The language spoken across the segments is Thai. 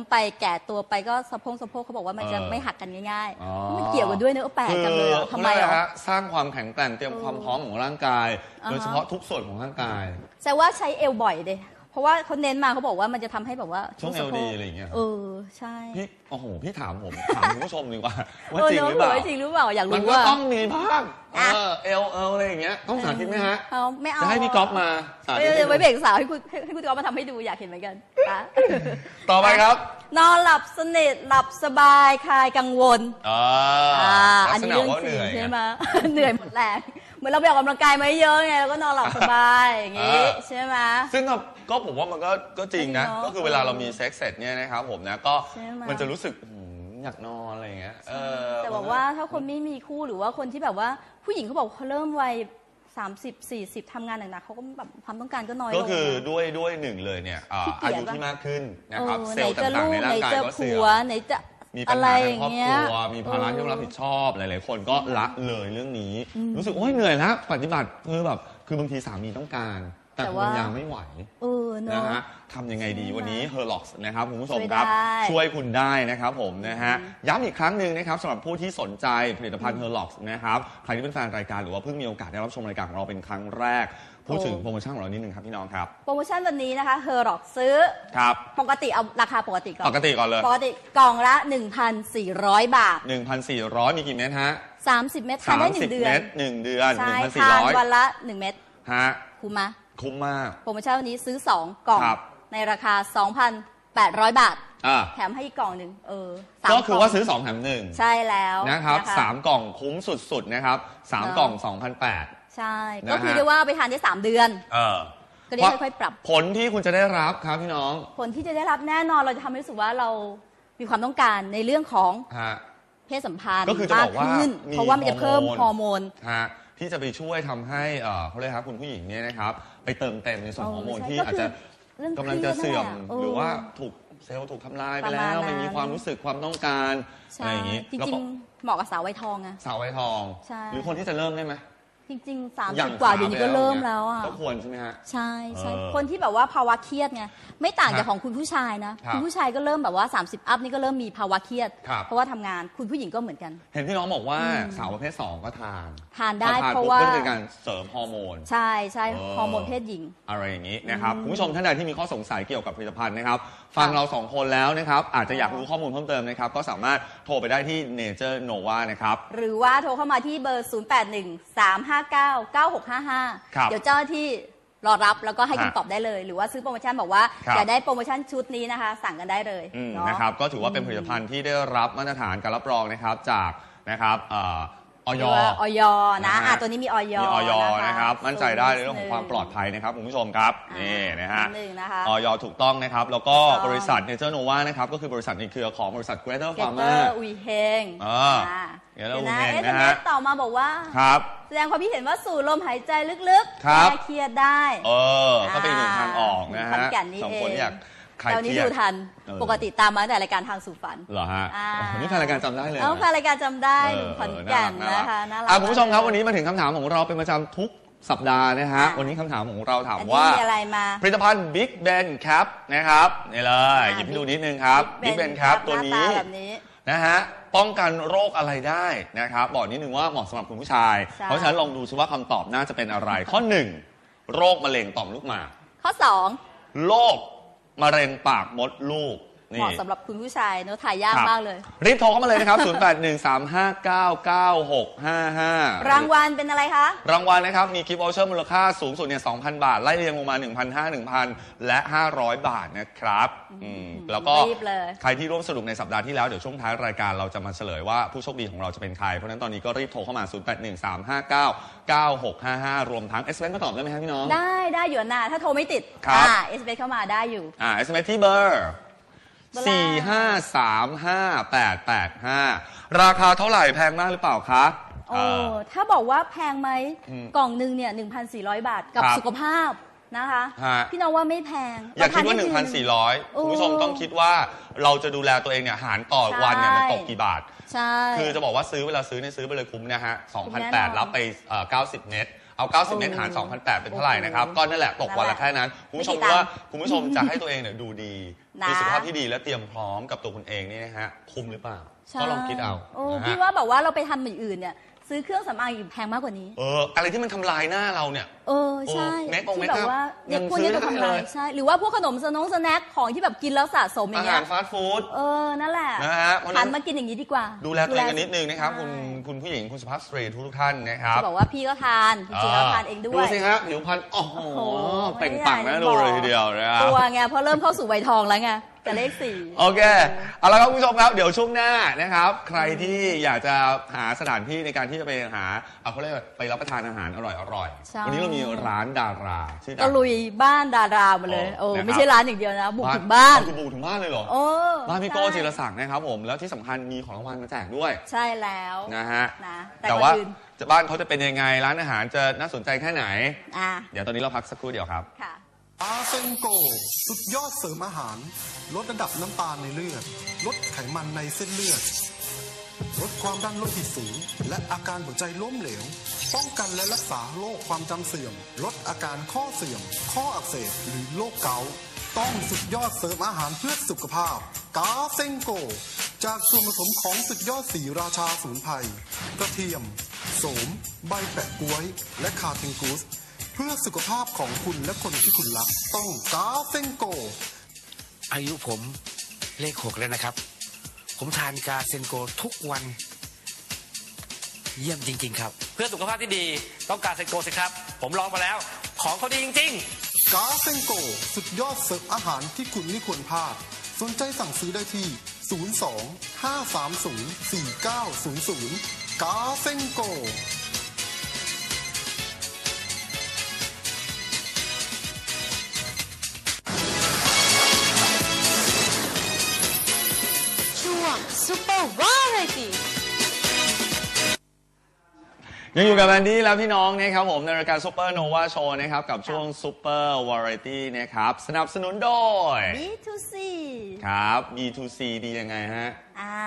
ไปแก่ตัวไปก็สะโพกเขาบอกว่ามันจะไม่หักกันง่ายๆมันเกี่ยวกันด้วยเนอะแปลกจังเลยทำไมเหรอสร้างความแข็งแกร่งเตรียมความพร้อมของร่างกายโดยเฉพาะทุกส่วนของร่างกายแต่ว่าใช้เอวบ่อยเลยเพราะว่าเขาเน้นมาเขาบอกว่ามันจะทำให้แบบว่าช่วงเอวดีอะไรอย่างเงี้ยใช่พี่โอ้โหพี่ถามคุณผู้ชมดีกว่าว่าจริงหรือเปล่าจริงหรือเปล่าอยากรู้ว่ามันก็ต้องมีบ้างเอวอะไรอย่างเงี้ยต้องสาธิตไหมฮะไม่เอาจะให้พี่ก๊อฟมาสาธิตไว้เบรกสาวให้คุณก๊อฟมาทำให้ดูอยากเห็นเหมือนกันต่อไปครับนอนหลับสนิทหลับสบายคลายกังวลอันนี้เรื่องจริงใช่ไหมเหนื่อยหมดแรงเหมือนเราไปออกกำลังกายมาเยอะไงแล้วก็นอนหลับสบายอย่างงี้ใช่ไหมซึ่งก็ผมว่ามันก็จริงนะก็คือเวลาเรามีเซ็กซ์เสร็จเนี่ยนะครับผมนะก็มันจะรู้สึกอยากนอนอะไรอย่างเงี้ยแต่บอกว่าถ้าคนไม่มีคู่หรือว่าคนที่แบบว่าผู้หญิงเขาบอกเขาเริ่มวัย30-40ทำงานหนักๆเขาก็แบบความต้องการก็น้อยลงก็คือด้วยหนึ่งเลยเนี่ยอายุที่มากขึ้นนะครับเซลล์ต่างๆในร่างกายก็เสื่อมมีปัญหาในครอบครัวมีภาระที่ต้องรับผิดชอบหลายๆคนก็ละเลยเรื่องนี้รู้สึกโอ๊ยเหนื่อยแล้วปฏิบัติคือบางทีสามีต้องการแต่ภรรยาไม่ไหวนะฮะทำยังไงดีวันนี้ Herlox นะครับคุณผู้ชมครับช่วยคุณได้นะครับผมนะฮะย้ำอีกครั้งหนึ่งนะครับสำหรับผู้ที่สนใจผลิตภัณฑ์ Herlox นะครับใครที่เป็นแฟนรายการหรือว่าเพิ่งมีโอกาสได้รับชมรายการของเราเป็นครั้งแรกพูดถึงโปรโมชั่นของเรานิดนึงครับพี่น้องครับโปรโมชั่นวันนี้นะคะ Herlox ซื้อปกติเอาราคาปกติก่อนปกติก่อนเลยปกติกล่องละ 1,400 บาท 1,400 มีกี่เม็ดฮะ 30 เม็ดทานได้1 เดือน 1 เดือน 1,400วันละ1 เม็ดฮะคุ้มไหมคุ้มมากโปรโมชั่นวันนี้ซื้อ2กล่องในราคา 2,800 บาทแถมให้อีกกล่องหนึ่งก็คือว่าซื้อ2แถม1 ใช่แล้วนะครับ3กล่องคุ้มสุดๆนะครับ3กล่อง 2,800 ใช่ก็คือเรียกว่าไปทานได้3 เดือนก็ได้ค่อยๆปรับผลที่คุณจะได้รับครับพี่น้องผลที่จะได้รับแน่นอนเราจะทำให้รู้สึกว่าเรามีความต้องการในเรื่องของเพศสัมพันธ์มากขึ้นเพราะว่ามันจะเพิ่มฮอร์โมนที่จะไปช่วยทำให้เขาเรียกครับคุณผู้หญิงเนี่ยนะครับไปเติมเต็มในส่วนของฮอร์โมนที่อาจจะกำลังจะเสื่อมหรือว่าเซลล์ถูกทำลายไปแล้วไม่มีความรู้สึกความต้องการอะไรอย่างนี้จริงๆเหมาะกับสาววัยทองไงสาววัยทองหรือคนที่จะเริ่มได้ไหมจริงๆ30 กว่าเดี๋ยวนี้ก็เริ่มแล้วอ่ะก็ควรใช่ไหมฮะใช่คนที่แบบว่าภาวะเครียดไงไม่ต่างจากของคุณผู้ชายนะคุณผู้ชายก็เริ่มแบบว่า30 อัพนี่ก็เริ่มมีภาวะเครียดเพราะว่าทำงานคุณผู้หญิงก็เหมือนกันเห็นพี่น้องบอกว่าสาวประเภท2ก็ทานได้เพราะว่าเป็นการเสริมฮอร์โมนใช่ฮอร์โมนเพศหญิงอะไรอย่างนี้นะครับคุณผู้ชมท่านใดที่มีข้อสงสัยเกี่ยวกับผลิตภัณฑ์นะครับฟังเรา2คนแล้วนะครับอาจจะอยากรู้ข้อมูลเพิ่มเติมนะครับก็สามารถโทรไปได้ที่ Nature Nova นะครับหรือว่าโทรเข้ามาที่เบอร์ 0813599655 เดี๋ยวเจ้าหน้าที่รอรับแล้วก็ให้คำตอบได้เลยหรือว่าซื้อโปรโมชั่นบอกว่าอยากได้โปรโมชั่นชุดนี้นะคะสั่งกันได้เลยนะครับก็ถือว่าเป็นผลิตภัณฑ์ที่ได้รับมาตรฐานการรับรองนะครับจากนะครับอยนะตัวนี้มีอยนะครับมั่นใจได้ในเรื่องของความปลอดภัยนะครับคุณผู้ชมครับนี่นะฮะอยถูกต้องนะครับแล้วก็บริษัท Nature Nova นะครับก็คือบริษัทในเครือของบริษัท Greater Pharma อุยเฮงเดี๋ยวนะนะฮะต่อมาบอกว่าแสดงความคิดเห็นว่าสูดลมหายใจลึกๆแก้เครียดได้ก็เป็นหนึ่งทางออกนะฮะสองคนอยากตอนนี้ดูทันปกติตามมาแต่รายการทางสู่ฝันเหรอฮะนี่แฟนรายการจำได้เลยแฟนรายการจำได้ขอนแก่นนะคะน่ารักคุณผู้ชมครับวันนี้มาถึงคำถามของเราเป็นประจำทุกสัปดาห์นะฮะวันนี้คำถามของเราถามว่าผลิตภัณฑ์ Big Ben Cap นะครับนี่เลยหยิบให้ดูนิดนึงครับ Big Ben Cap ตัวนี้นะฮะป้องกันโรคอะไรได้นะครับบอกนิดนึงว่าเหมาะสำหรับคุณผู้ชายเพราะฉะนั้นลองดูซิว่าคำตอบน่าจะเป็นอะไรข้อ1โรคมะเร็งต่อมลูกหมากข้อ2 โรคมะเร็งปากมดลูกเหมาะสำหรับคุณผู้ชายเนอะถ่ายยากมากเลยรีบโทรเข้ามาเลยนะครับ 0813599655 รางวัลเป็นอะไรคะรางวัลนะครับมีกิฟต์วอเชอร์มูลค่าสูงสุดเนี่ย 2,000 บาทไล่เรียงลงมา 1,500 1,000 และ 500 บาทนะครับแล้วก็ใครที่ร่วมสนุกในสัปดาห์ที่แล้วเดี๋ยวช่วงท้ายรายการเราจะมาเฉลยว่าผู้โชคดีของเราจะเป็นใครเพราะฉะนั้นตอนนี้ก็รีบโทรเข้ามา 0813599655 รวมทั้ง SMS มาตอบได้ไหมครับพี่น้องได้อยู่นะถ้าโทรไม่ติดSMS เข้ามาได้อยู่ SMS ที่เบอร์4535885ราคาเท่าไหร่แพงมากหรือเปล่าคะถ้าบอกว่าแพงไหมกล่องนึงเนี่ย 1,400 บาทกับสุขภาพนะคะพี่น้องว่าไม่แพงอย่าคิดว่า 1,400 คุณผู้ชมต้องคิดว่าเราจะดูแลตัวเองเนี่ยหารต่อวันเนี่ยมันตกกี่บาทใช่คือจะบอกว่าซื้อเวลาซื้อเนี่ยซื้อไปเลยคุ้มนะฮะ 2,800 รับไป90 เน็ตเอา90เมตรหาร 2,800 เป็นเท่าไหร่นะครับก็นั่นแหละตกวันละแค่นั้นคุณผู้ชมว่าคุณผู้ชมจะให้ตัวเองเนี่ยดูดีมีสุขภาพที่ดีและเตรียมพร้อมกับตัวคุณเองนี่นะฮะคุ้มหรือเปล่าก็ลองคิดเอาพี่ว่าแบบว่าเราไปทำอย่างอื่นเนี่ยซื้อเครื่องสำอางอยู่แพงมากกว่านี้อะไรที่มันทำลายหน้าเราเนี่ยใช่ที่แบบว่ายังพวกนี้ก็ทำลายใช่หรือว่าพวกขนมสแน็คของที่แบบกินแล้วสะสมอย่างเงี้ยอาหารฟาสต์ฟู้ดนั่นแหละนะฮะหันมากินอย่างนี้ดีกว่าดูแลตัวเองกันนิดนึงนะครับคุณผู้หญิงคุณสุภาพสตรีทุกท่านนะครับจะบอกว่าพี่ก็ทานจริงๆแล้วทานเองด้วยดูสิฮะผิวพรรณโอ้โหเปล่งปลั่งนะดูเลยทีเดียวนะครับตัวไงเพราะเริ่มเข้าสู่วัยทองแล้วไงแต่เลข4 โอเคเอาละครับคุณผู้ชมครับเดี๋ยวช่วงหน้านะครับใครที่อยากจะหาสถานที่ในการที่จะไปหาเขาเรียกไปรับประทานอาหารอร่อยๆวันนี้เรามีร้านดาราชื่อดังก็ลุยบ้านดารามาเลยไม่ใช่ร้านอย่างเดียวนะบุกถึงบ้านบุกถึงบ้านเลยเหรอบ้านพี่โก้จิรศักดิ์นะครับผมแล้วที่สำคัญมีของรางวัลมาแจกด้วยใช่แล้วนะฮะแต่ว่าบ้านเขาจะเป็นยังไงร้านอาหารจะน่าสนใจแค่ไหนเดี๋ยวตอนนี้เราพักสักครู่เดียวครับอาเซนโกสุดยอดเสริมอาหารลดระดับน้ำตาลในเลือดลดไขมันในเส้นเลือดลดความดันโลหิตสูงและอาการหัวใจล้มเหลวป้องกันและรักษาโรคความจำเสื่อมลดอาการข้อเสื่อมข้ออักเสบหรือโรคเกาต์ต้องสุดยอดเสริมอาหารเพื่อสุขภาพกาเซนโกจากส่วนผสมของสุดยอดสีราชาสมุนไพรกระเทียมโสมใบแปะก๊วยและคาเทนกูสเพื่อสุขภาพของคุณและคนที่คุณรักต้องกาเซนโกอายุผมเลข 6แล้วนะครับผมทานกาเซนโกทุกวันเยี่ยมจริงๆครับเพื่อสุขภาพที่ดีต้องกาเซนโกสิครับผมลองมาแล้วของเขาดีจริงๆกาเซนโกสุดยอดเสิร์ฟอาหารที่คุณไม่ควรพลาดสนใจสั่งซื้อได้ที่02-530-4900กาเซนโกซุปเปอร์วาไรตี้ยังอยู่กับแอนดี้แล้วพี่น้องนะครับผมในรายการซุปเปอร์โนวาโชว์นะครับกับช่วงซุปเปอร์วาไรตี้นะครับสนับสนุนโดย B2C ครับ B2C ดียังไงฮะ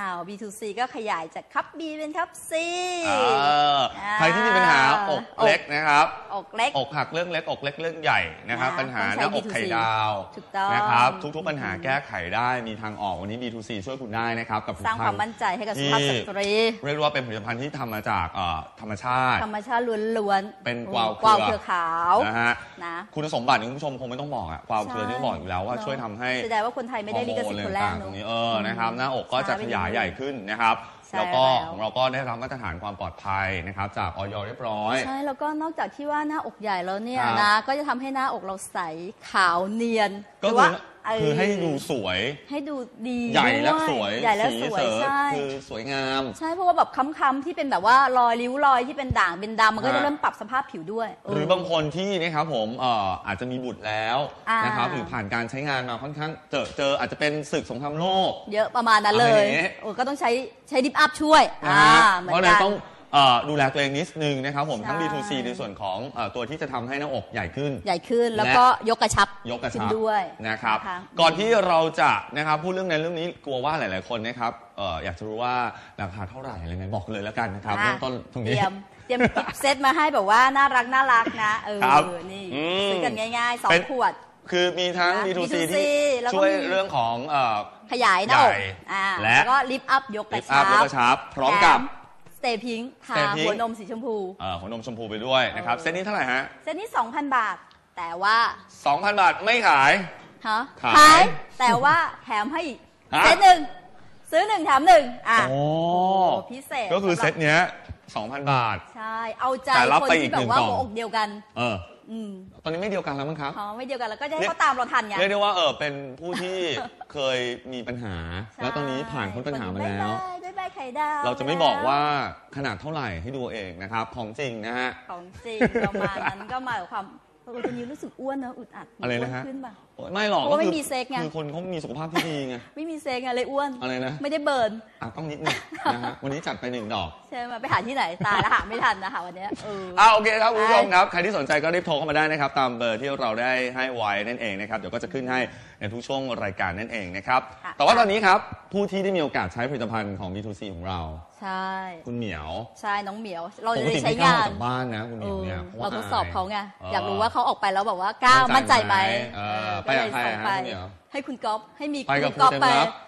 B2C ก็ขยายจากคัพ B เป็นคัพ C ใครที่มีปัญหาอกเล็กนะครับอกเล็กอกหักเรื่องเล็กอกเล็กเรื่องใหญ่นะครับปัญหาหน้าอกไข่ดาวนะครับทุกๆปัญหาแก้ไขได้มีทางออกวันนี้ B2C ช่วยคุณได้นะครับกับสร้างความมั่นใจให้กับสุภาพสตรีเรียกว่าเป็นผลิตภัณฑ์ที่ทำมาจากธรรมชาติล้วนๆเป็นกวาวเครือขาวนะคุณสมบัติคุณผู้ชมคงไม่ต้องบอกกวาวเครือนี่บอกอยู่แล้วว่าช่วยทำให้แสดงว่าคนไทยไม่ได้ลิขสิทธิ์คนแรกตรงนี้นะครับหน้าอกก็จะขยายใหญ่ขึ้นนะครับแล้วก็ของเราก็ได้รับมาตรฐานความปลอดภัยนะครับจากอย.เรียบร้อยใช่แล้วก็นอกจากที่ว่าหน้าอกใหญ่แล้วเนี่ยนะก็จะทำให้หน้าอกเราใสขาวเนียนก็คือให้ดูสวยให้ดูดีใหญ่และสวยใหญ่และสวยใช่คือสวยงามใช่เพราะว่าแบบค้ำๆที่เป็นแบบว่ารอยริ้วรอยที่เป็นด่างเป็นดำมันก็จะเริ่มปรับสภาพผิวด้วยหรือบางคนที่นะครับผมอาจจะมีบุตรแล้วนะครับหรือผ่านการใช้งานมาค่อนข้างเจออาจจะเป็นศึกสงครามโลกเยอะประมาณนั้นเลยก็ต้องใช้ดิฟอัพช่วยเพราะฉะนั้นต้องดูแลตัวเองนิดนึงนะครับผมทั้ง B2C ในส่วนของตัวที่จะทำให้หน้าอกใหญ่ขึ้นแล้วก็ยกกระชับด้วยนะครับก่อนที่เราจะนะครับพูดเรื่องนั้นเรื่องนี้กลัวว่าหลายๆคนนะครับอยากจะรู้ว่าราคาเท่าไหร่อะไรไงบอกเลยแล้วกันนะครับเริ่มต้นตรงนี้เตรียมกิฟต์เซตมาให้แบบว่าน่ารักนะนี่ซื้อกันง่ายๆ2 ขวดคือมีทั้ง B2C ที่ช่วยเรื่องของขยายหน้าอกแล้วก็ลิฟต์อัพยกกระชับพร้อมกับสเตย์พิงค์ทาหัวนมสีชมพูหัวนมชมพูไปด้วยนะครับเซตนี้เท่าไหร่ฮะเซตนี้ 2,000 บาทแต่ว่า 2,000 บาทไม่ขายขายแต่ว่าแถมให้อีกเซตหนึ่งซื้อ1แถม1 โอ้พิเศษก็คือเซตเนี้ย 2,000 บาทใช่เอาใจคนที่แบบว่าหัวอกเดียวกันตอนนี้ไม่เดียวกันแล้วมั้งครับไม่เดียวกันแล้วก็จะให้เขาตามเราทันไงเรียกได้ว่าเป็นผู้ที่เคยมีปัญหาแล้วตอนนี้ผ่านพ้นปัญหามาแล้วไข่ดาวเราจะไม่บอกว่าขนาดเท่าไหร่ให้ดูเองนะครับของจริงนะฮะของจริงประมาณนั้นก็มากับความคนนี้รู้สึกอ้วนนะอึดอัดอะไรนะฮะไม่หรอกเพราะว่าไม่มีเซ็กไงคือคนเขามีสุขภาพที่ดีไงไม่มีเซ็กไงเลยอ้วนอะไรนะไม่ได้เบิร์นต้องนิดนึงนะฮะวันนี้จัดไป1 ดอกใช่ไหมไปหาที่ไหนตายแล้วหาไม่ทันนะคะวันเนี้ยโอเคครับคุณผู้ชมครับใครที่สนใจก็รีบโทรเข้ามาได้นะครับตามเบอร์ที่เราได้ให้ไว้นั่นเองนะครับเดี๋ยวก็จะขึ้นให้ในทุกช่วงรายการนั่นเองนะครับแต่ว่าตอนนี้ครับผู้ที่ได้มีโอกาสใช้ผลิตภัณฑ์ของ B2C ของเราใช่คุณเหมียวใช่น้องเหมียวเราปกเลยติใช้ไม่กล้าออกงานจากบ้านนะคุณเหมียวเนี่ยเราทดสอบเขาไงออยากรู้ว่าเขาออกไปแล้วแบบว่ากล้ามั่นใจไหมไปกับใครส่งฮะไปคุณเหมียวให้คุณก๊อฟให้มีไปกับคุณก๊อฟคุณไปเต็มรับ